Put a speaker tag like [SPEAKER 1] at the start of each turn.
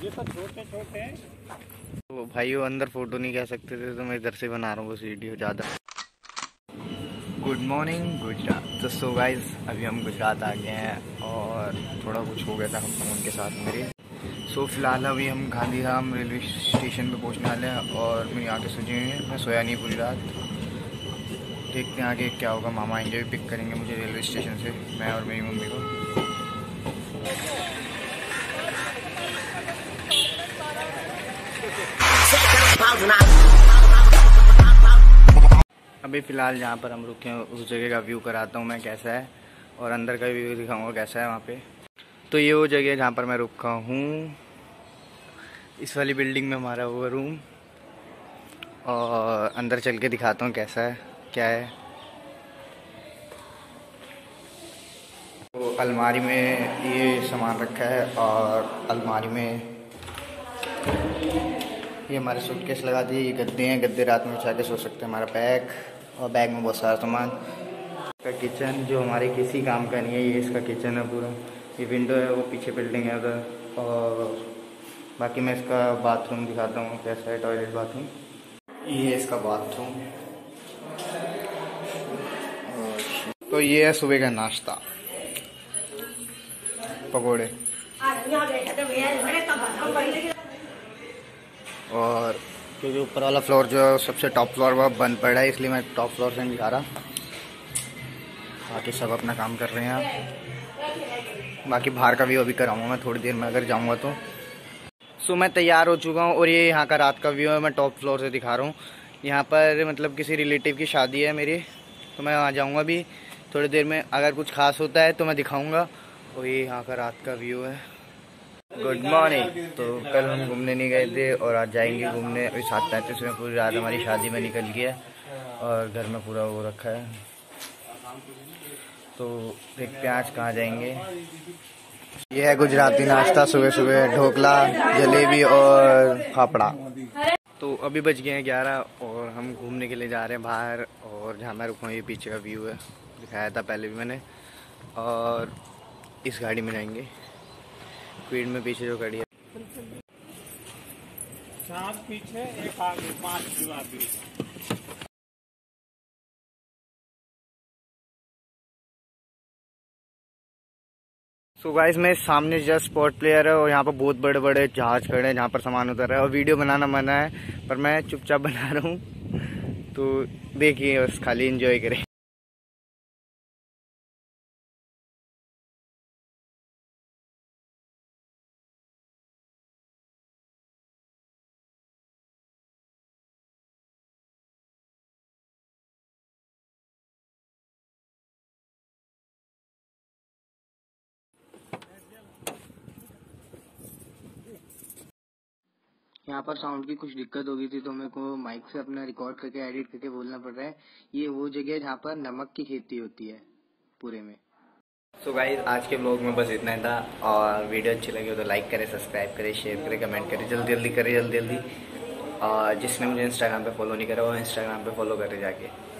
[SPEAKER 1] ये तो छोटे छोटे हैं।
[SPEAKER 2] तो भाइयों अंदर फोटो नहीं कह सकते थे तो मैं इधर से बना रहा हूँ बस वीडियो ज़्यादा। Good morning Gujarat. तो सो गाइस अभी हम गुजरात आ गए हैं और थोड़ा कुछ हो गया था हम उनके साथ मेरे। सो फिलहाल अभी हम गांधीधाम रेलवे स्टेशन पे पहुंचने वाले हैं और मेरी आंखें सूजी हुई हैं। मैं सोया नहीं पूरी रात। देखते हैं आगे क्या होगा। मामा आएंगे भी पिक करेंगे मुझे रेलवे स्टेशन से, मैं और मेरी मम्मी को। अभी फ़िलहाल जहाँ पर हम रुके हैं उस जगह का व्यू कराता हूँ मैं कैसा है, और अंदर का व्यू दिखाऊंगा कैसा है वहाँ पे। तो ये वो जगह है जहाँ पर मैं रुका हूँ। इस वाली बिल्डिंग में हमारा वो रूम, और अंदर चल के दिखाता हूँ कैसा है क्या है। तो अलमारी में ये सामान रखा है और अलमारी में ये हमारे सूटकेस लगा दिए। ये गद्दे हैं, गद्दे रात में बिछा के सो सकते हैं। हमारा बैग, और बैग में बहुत सारा सामान। इसका किचन जो हमारे किसी काम का नहीं है, ये इसका किचन है पूरा। ये विंडो है, वो पीछे बिल्डिंग है उधर। और बाकी मैं इसका बाथरूम दिखाता हूँ कैसा है, टॉयलेट बाथरूम। ये है इसका बाथरूम। तो ये है सुबह का नाश्ता, पकोड़े। और क्योंकि ऊपर वाला फ्लोर जो है सबसे टॉप फ्लोर वह बंद पड़ा है, इसलिए मैं टॉप फ्लोर से नहीं दिखा रहा। बाकी सब अपना काम कर रहे हैं। बाकी बाहर का व्यू अभी कराऊंगा मैं थोड़ी देर में अगर जाऊंगा तो। सो मैं तैयार हो चुका हूँ और ये यहाँ का रात का व्यू है, मैं टॉप फ्लोर से दिखा रहा हूँ। यहाँ पर मतलब किसी रिलेटिव की शादी है मेरी, तो मैं वहाँ जाऊँगा भी थोड़ी देर में। अगर कुछ खास होता है तो मैं दिखाऊँगा। और ये यहाँ का रात का व्यू है। Good morning. तो कल हम घूमने नहीं गए थे और आज जाएंगे घूमने। अभी 7:35 में पूरी रात हमारी शादी में निकल गया और घर में पूरा वो रखा है। तो देखते हैं आज कहाँ जाएंगे। ये है गुजराती नाश्ता सुबह सुबह, ढोकला, जलेबी और फाफड़ा। तो अभी बज गए हैं 11 और हम घूमने के लिए जा रहे हैं बाहर। और जहाँ मैं रुका हूँ ये पीछे का व्यू है, दिखाया था पहले भी मैंने। और इस गाड़ी में जाएंगे, स्पीड में पीछे जो गाड़ी है।
[SPEAKER 1] 7 पीछे 1 आगे, 5 आगे।
[SPEAKER 2] सो गाइस मैं सामने जस्ट स्पोर्ट प्लेयर है और यहाँ पर बहुत बड़े बड़े जहाज खड़े हैं जहाँ पर सामान उतर रहा है। और वीडियो बनाना मना है पर मैं चुपचाप बना रहा हूँ, तो देखिए बस खाली एंजॉय करें। यहाँ पर साउंड की कुछ दिक्कत हो गई थी तो मेरे को माइक से अपना रिकॉर्ड करके एडिट करके बोलना पड़ रहा है। ये वो जगह है जहाँ पर नमक की खेती होती है पूरे में। सो गाइस आज के ब्लॉग में बस इतना ही था। और वीडियो अच्छी लगी हो तो लाइक करें, सब्सक्राइब करें, शेयर करें, कमेंट करें, जल्दी जल्दी करें, जल्दी जल्दी। और जिसने मुझे इंस्टाग्राम पे फॉलो नहीं करा वो इंस्टाग्राम पे फॉलो करें जाके।